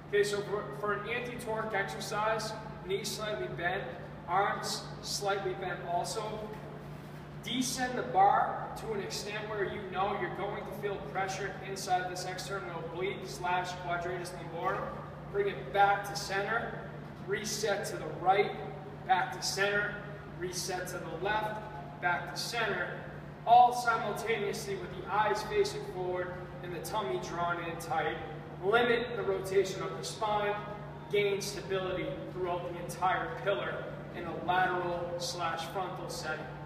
Okay, so for an anti-torque exercise, knees slightly bent, arms slightly bent also. Descend the bar to an extent where you know you're going to feel pressure inside this external oblique / quadratus lumborum. Bring it back to center, reset to the right, back to center, reset to the left, back to center, all simultaneously with the eyes facing forward and the tummy drawn in tight. Limit the rotation of the spine, gain stability throughout the entire pillar in a lateral / frontal setting.